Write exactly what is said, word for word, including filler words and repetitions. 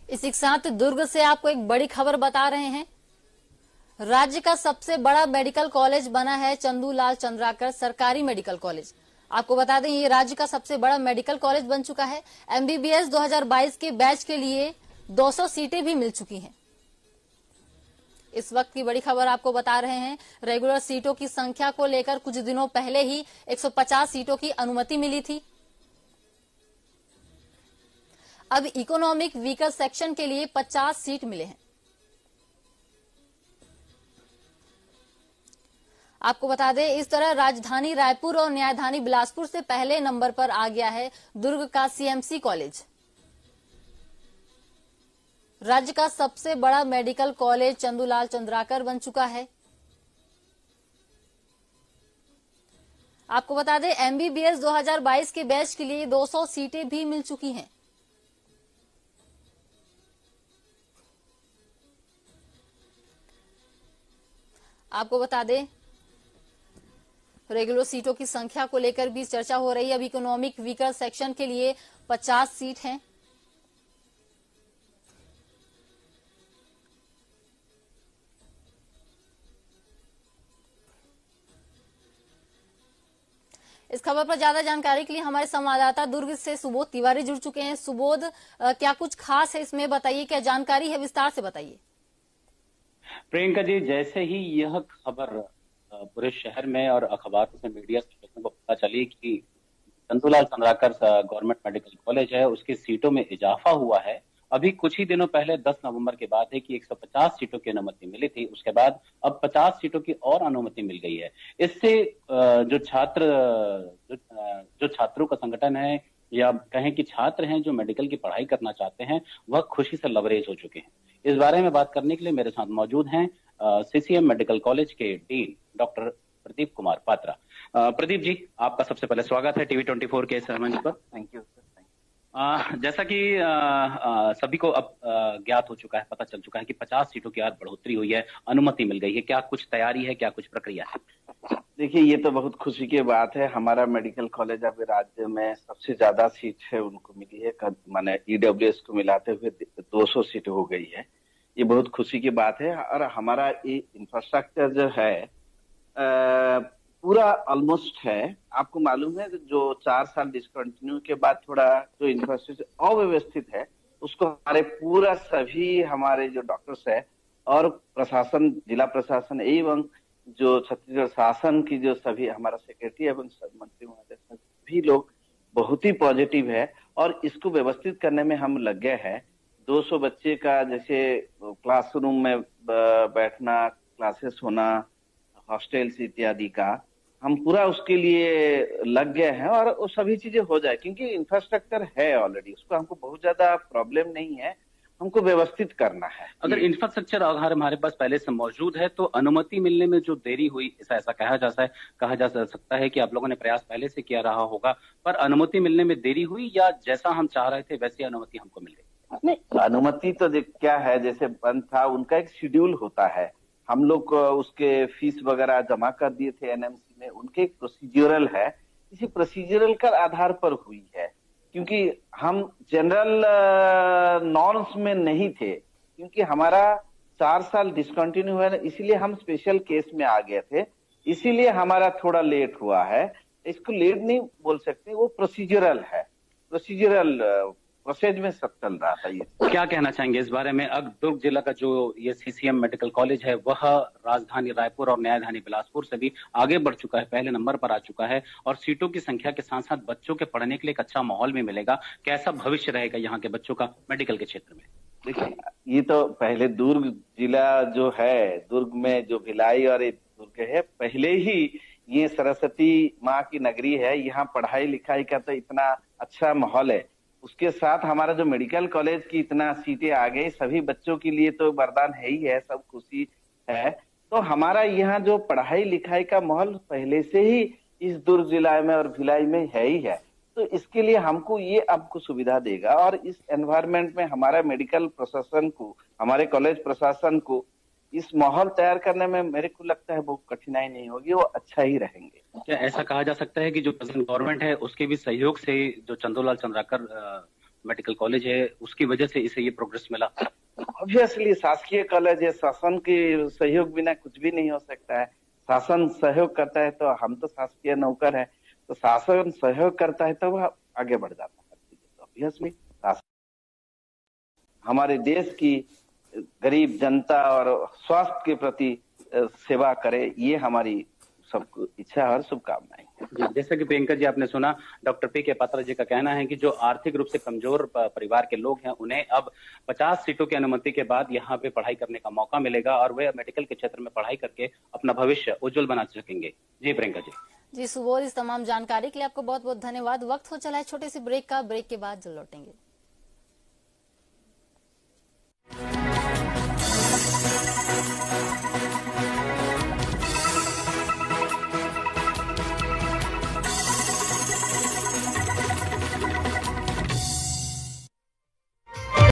इसी के साथ दुर्ग से आपको एक बड़ी खबर बता रहे हैं। राज्य का सबसे बड़ा मेडिकल कॉलेज बना है चंदूलाल चंद्राकर सरकारी मेडिकल कॉलेज। आपको बता दें ये राज्य का सबसे बड़ा मेडिकल कॉलेज बन चुका है। एमबीबीएस दो हज़ार बाईस के बैच के लिए दो सौ सीटें भी मिल चुकी हैं। इस वक्त की बड़ी खबर आपको बता रहे हैं। रेगुलर सीटों की संख्या को लेकर कुछ दिनों पहले ही एक सौ पचास सीटों की अनुमति मिली थी। अब इकोनॉमिक वीकर सेक्शन के लिए पचास सीट मिले हैं। आपको बता दें इस तरह राजधानी रायपुर और न्यायधानी बिलासपुर से पहले नंबर पर आ गया है दुर्ग का सीएमसी कॉलेज। राज्य का सबसे बड़ा मेडिकल कॉलेज चंदूलाल चंद्राकर बन चुका है। आपको बता दें एमबीबीएस दो हज़ार बाईस के बैच के लिए दो सौ सीटें भी मिल चुकी हैं। आपको बता दें रेगुलर सीटों की संख्या को लेकर भी चर्चा हो रही है। अब इकोनॉमिक वीकर सेक्शन के लिए पचास सीट हैं। इस खबर पर ज्यादा जानकारी के लिए हमारे संवाददाता दुर्ग से सुबोध तिवारी जुड़ चुके हैं। सुबोध, क्या कुछ खास है इसमें बताइए, क्या जानकारी है, विस्तार से बताइए। प्रियंका जी, जैसे ही यह खबर पूरे शहर में और अखबारों से मीडिया से लोगों को पता चली कि Chandulal Chandrakar government medical college है उसकी सीटों में इजाफा हुआ है। अभी कुछ ही दिनों पहले दस नवंबर के बाद है कि एक सौ पचास सीटों की अनुमति मिली थी, उसके बाद अब पचास सीटों की और अनुमति मिल गई है। इससे जो छात्र जो छात्रों का संगठन है या कहें कि छात्र हैं जो मेडिकल की पढ़ाई करना चाहते हैं वह खुशी से लबरेज हो चुके हैं। इस बारे में बात करने के लिए मेरे साथ मौजूद हैं सीसीएम मेडिकल कॉलेज के डीन डॉक्टर प्रदीप कुमार पात्रा। प्रदीप जी, आपका सबसे पहले स्वागत है टीवी ट्वेंटी फोर के इस मंच पर। Thank you sir. आ, जैसा कि आ, आ, सभी को अब आ, ज्ञात हो चुका है, पता चल चुका है कि पचास सीटों की आज बढ़ोतरी हुई है, अनुमति मिल गई है। क्या कुछ तैयारी है, क्या कुछ प्रक्रिया है? देखिए, ये तो बहुत खुशी की बात है। हमारा मेडिकल कॉलेज अभी राज्य में सबसे ज्यादा सीट है उनको मिली है, माने ईडब्ल्यूएस को मिलाते हुए दो सौ सीट हो गई है। ये बहुत खुशी की बात है। और हमारा ये इंफ्रास्ट्रक्चर जो है आ, पूरा ऑलमोस्ट है। आपको मालूम है जो चार साल डिसकंटिन्यू के बाद थोड़ा जो इंफ्रास्ट्रक्चर अव्यवस्थित है उसको हमारे पूरा सभी हमारे जो डॉक्टर्स है और प्रशासन, जिला प्रशासन एवं जो छत्तीसगढ़ शासन की जो सभी हमारा सेक्रेटरी एवं मंत्री महोदय सभी लोग बहुत ही पॉजिटिव है और इसको व्यवस्थित करने में हम लग गए हैं। दो सौ बच्चे का जैसे क्लासरूम में बैठना, क्लासेस होना, हॉस्टल्स इत्यादि का हम पूरा उसके लिए लग गए हैं और वो सभी चीजें हो जाए क्योंकि इंफ्रास्ट्रक्चर है ऑलरेडी, उसको हमको बहुत ज्यादा प्रॉब्लम नहीं है, हमको व्यवस्थित करना है। अगर इंफ्रास्ट्रक्चर अगर हमारे पास पहले से मौजूद है तो अनुमति मिलने में जो देरी हुई, ऐसा ऐसा कहा जा सकता है कहा जा सकता है कि आप लोगों ने प्रयास पहले से किया रहा होगा, पर अनुमति मिलने में देरी हुई या जैसा हम चाह रहे थे वैसी अनुमति हमको मिल गई? नहीं, अनुमति तो क्या है, जैसे बंद था उनका एक शेड्यूल होता है। हम लोग उसके फीस वगैरह जमा कर दिए थे एनएमसी में, उनके एक प्रोसीजरल है, इसी प्रोसीजरल का आधार पर हुई है क्योंकि हम जनरल नॉर्म्स में नहीं थे क्योंकि हमारा चार साल डिसकंटिन्यू हुआ है, इसीलिए हम स्पेशल केस में आ गए थे, इसीलिए हमारा थोड़ा लेट हुआ है। इसको लेट नहीं बोल सकते, वो प्रोसीजरल है, प्रोसीजरल प्रोसेस में सब चल रहा था। ये क्या कहना चाहेंगे इस बारे में? अब दुर्ग जिला का जो ये सीसीएम मेडिकल कॉलेज है वह राजधानी रायपुर और न्यायधानी बिलासपुर से भी आगे बढ़ चुका है, पहले नंबर पर आ चुका है और सीटों की संख्या के साथ साथ बच्चों के पढ़ने के लिए एक अच्छा माहौल भी मिलेगा। कैसा भविष्य रहेगा यहाँ के बच्चों का मेडिकल के क्षेत्र में? देखिए, ये तो पहले दुर्ग जिला जो है, दुर्ग में जो भिलाई और दुर्ग है, पहले ही ये सरस्वती माँ की नगरी है, यहाँ पढ़ाई लिखाई का तो इतना अच्छा माहौल है। उसके साथ हमारा जो मेडिकल कॉलेज की इतना सीटें आ गई, सभी बच्चों के लिए तो वरदान है ही है, सब खुशी है। तो हमारा यहाँ जो पढ़ाई लिखाई का माहौल पहले से ही इस दुर्ग जिला में और भिलाई में है ही है, तो इसके लिए हमको ये आपको सुविधा देगा और इस एनवायरमेंट में हमारा मेडिकल प्रशासन को, हमारे कॉलेज प्रशासन को इस माहौल तैयार करने में मेरे को लगता है बहुत कठिनाई नहीं होगी, वो अच्छा ही रहेंगे। क्या ऐसा कहा जा सकता है कि जो प्रेजेंट गवर्नमेंट है उसके भी सहयोग से जो चंदूलाल चंद्राकर मेडिकल कॉलेज है, उसकी वजह से इसे ये प्रोग्रेस मिला? ऑब्वियसली शासकीय कॉलेज है, शासन के सहयोग बिना कुछ भी नहीं हो सकता है। शासन सहयोग करता है तो हम तो शासकीय नौकर है, तो शासन सहयोग करता है तो वह आगे बढ़ जाता है। तो ऑब्वियसली हमारे देश की गरीब जनता और स्वास्थ्य के प्रति सेवा करे, ये हमारी सबको इच्छा और शुभकामनाएं। जी, जैसा कि प्रियंका जी आपने सुना, डॉक्टर पी के पात्रा जी का कहना है कि जो आर्थिक रूप से कमजोर परिवार के लोग हैं उन्हें अब पचास सीटों की अनुमति के बाद यहाँ पे पढ़ाई करने का मौका मिलेगा और वे मेडिकल के क्षेत्र में पढ़ाई करके अपना भविष्य उज्जवल बना सकेंगे। जी प्रियंका जी। जी सुबोध, इस तमाम जानकारी के लिए आपको बहुत बहुत धन्यवाद। वक्त हो चला है छोटे से ब्रेक का, ब्रेक के बाद जल्द लौटेंगे।